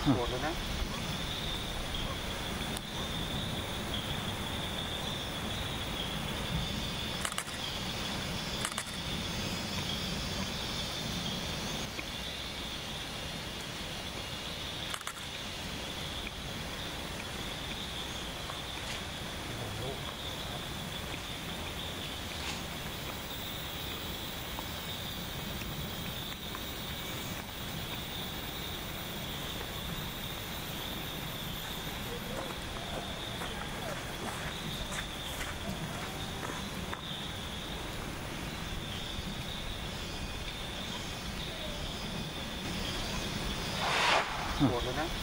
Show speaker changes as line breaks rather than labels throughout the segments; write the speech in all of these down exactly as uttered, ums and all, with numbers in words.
หมดแล้วนะหมดแล้วนะ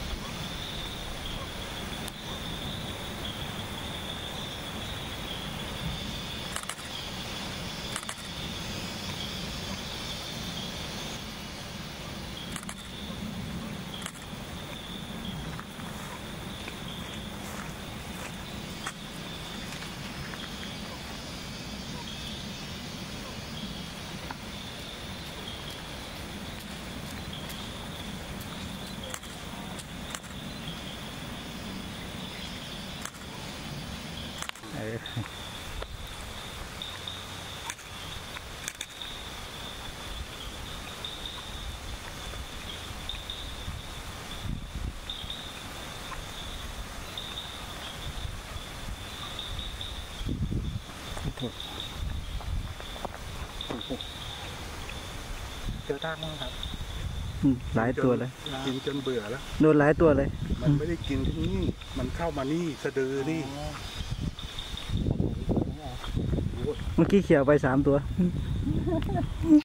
เจอทากมั้งครับ
หลายตัวเลย
กินจนเบื่อแล้ว
โดนหลายตัวเลย
มันไม่ได้กินที่นี่มันเข้ามานี่สะดือนี่
เมื่อกี้เขี่ยวไปสามตัว